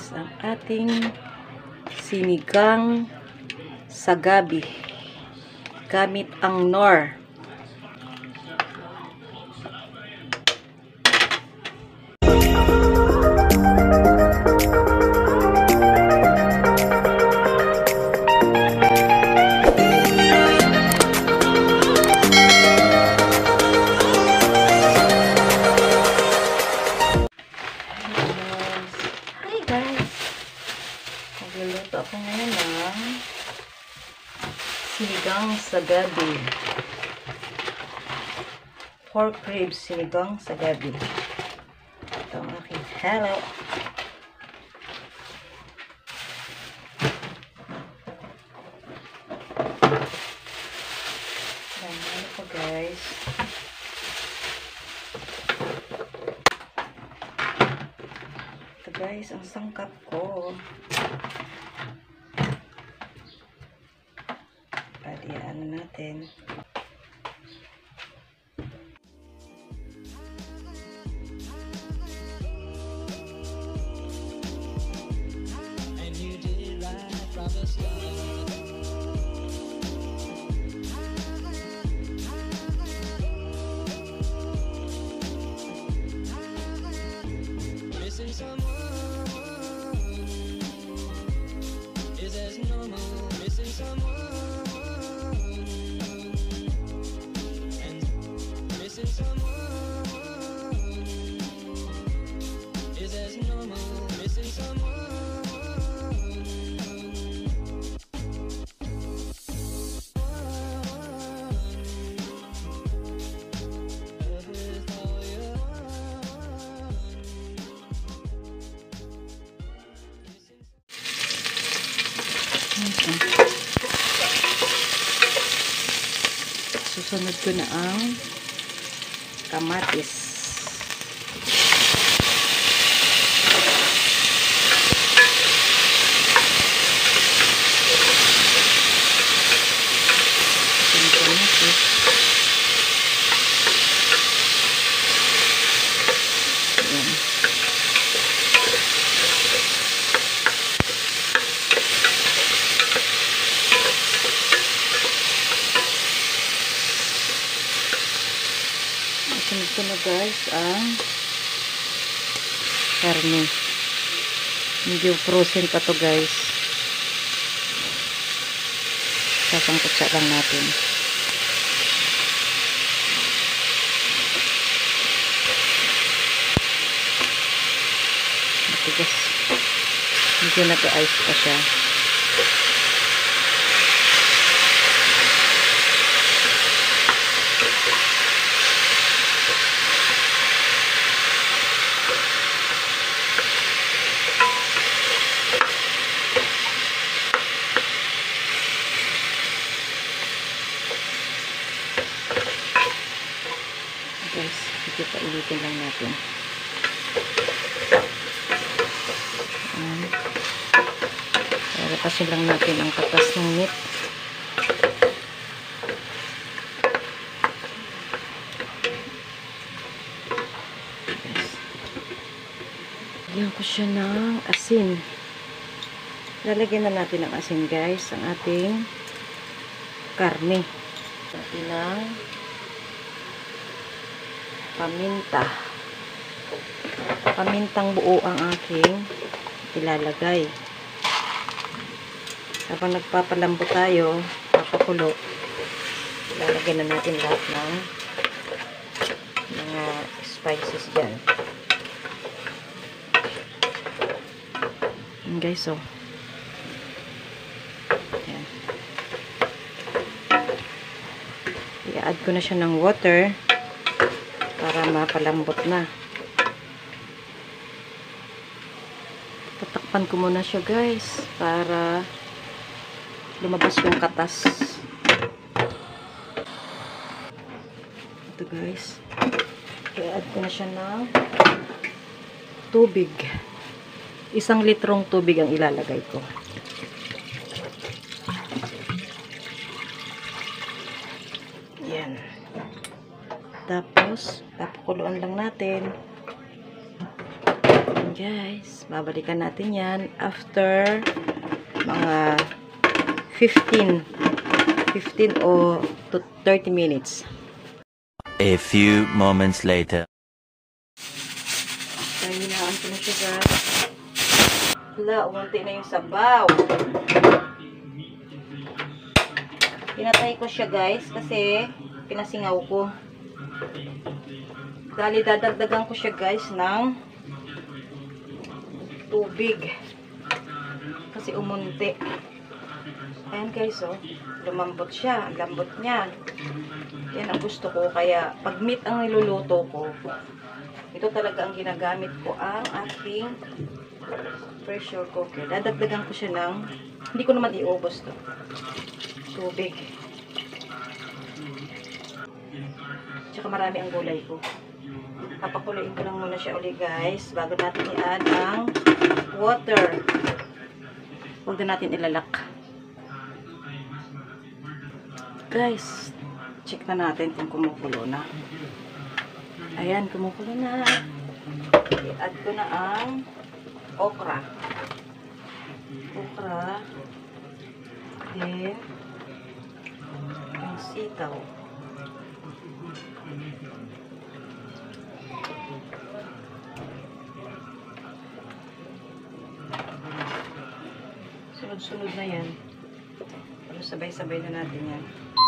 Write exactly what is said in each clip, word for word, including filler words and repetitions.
guys ang ating sinigang sa gabi gamit ang Knorr. Magluluto ako ngayon ng sinigang sa gabi. Pork ribs sinigang sa gabi. Ito ang aking hello. Ayan po guys. Ito guys ang sangkap ko. Ano natin. And you did right from the start. Missing someone is as normal. Missing someone is as normal, missing someone. Susunod ko na ang kamatis. Yung kamatis. Ayan. Sunod ko na guys ang karne. Medyo frozen pa to guys. Sasangkot siya lang natin. Matigas. Medyo nag-ice pa siya. Guys, ito pa ulitin lang natin. Ayan. Para kasi lang natin ang katas ng meat. Guys. Lagyan ko siya ng asin. Lalagyan na natin ng asin guys, ang ating karne. Natin ng paminta. Pamintang buo ang aking ilalagay. Habang nagpapalambot tayo, papakulo, ilalagay na natin lahat ng mga spices dyan. Ayan guys, so. Ayan. I-add ko na siya ng water para mapalambot na. Tatakpan ko muna siya guys para lumabas yung katas. Ito guys. I-add ko na siya ng tubig. Isang litrong tubig ang ilalagay ko. Yan. Tapos, papakuluan lang natin Guys, babalikan natin yan after mga fifteen o to thirty minutes. A few moments later. So, hinaan ko na siya, guys. Wala, umunti na yung sabaw. Pinatay ko siya, guys, kasi pinasingaw ko. Dali, dadagdagan ko siya, guys, ng tubig. Kasi umunti. Ayan, guys, oh. Lumambot siya. Ang lambot niya. Yan ang gusto ko. Kaya, pag meat ang niluluto ko, ito talaga ang ginagamit ko, ang ating pressure cooker. Dadagdagan ko siya ng, hindi ko naman iubos to. Tubig. Tsaka marami ang gulay ko. Papakuluin ko lang muna siya ulit, guys, bago natin i-add ang water. Huwag na natin ilalak. Guys, check na natin kung kumukulo na. Ayan, kumukulo na. I-add ko na ang okra. Okra. Then, yung sitaw. Sunod-sunod na yan. Pero sabay-sabay na natin yan.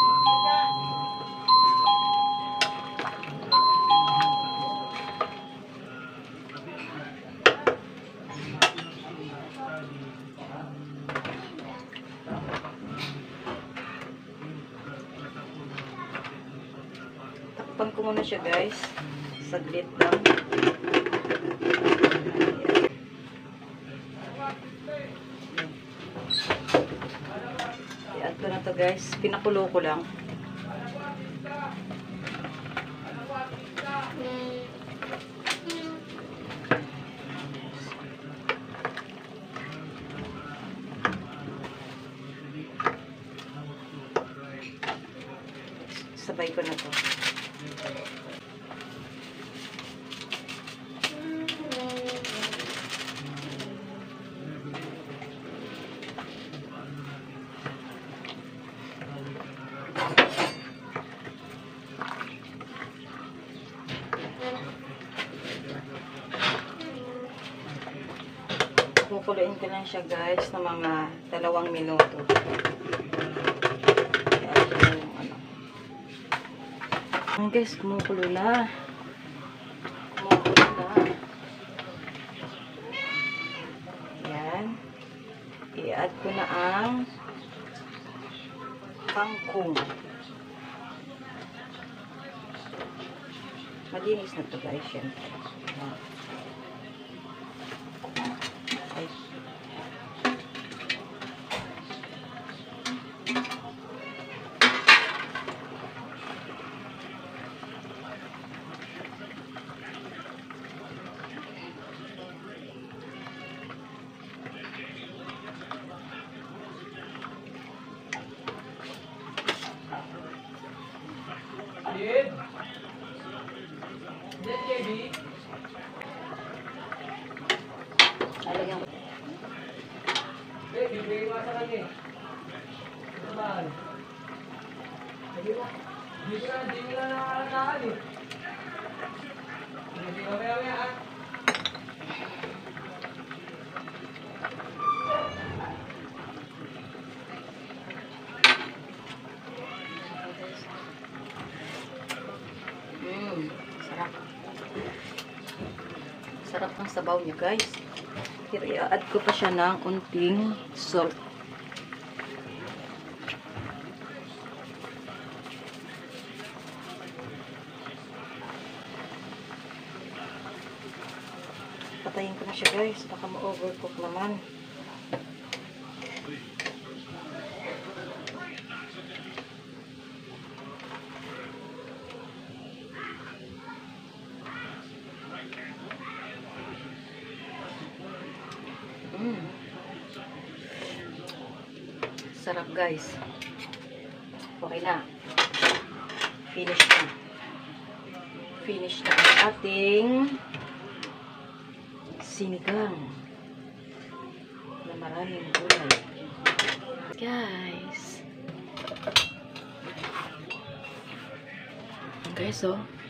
Takpan ko muna siya, guys. Saglit lang. I-add ko na to, guys. Pinakulo ko lang. Sabay ko na to. Kukuluin ko lang siya, guys, ng mga dalawang minuto. Ayan, guys, kumukulo na. Kumukulo na. Ayan. I-add ko na ang kangkong. Malinis na to, guys, syempre. Ay. Did? Did, J B? Alagyan ko. Eh, bibigay mo sa kanya eh. Ito ba? Sige mo. Dito na, dito na nakakalakaan eh. Sige, mamaya, mamaya ah. Mmm, sarap. Sarap ng sabaw niya, guys. Pero i-add ko pa siya ng unting salt. Patayin ko na siya, guys. Baka ma-overcook naman. Mm. Sarap, guys. Okay na. Finish na. Finish na ang ating sinigang na maraming gulay. Guys. Guys, oh.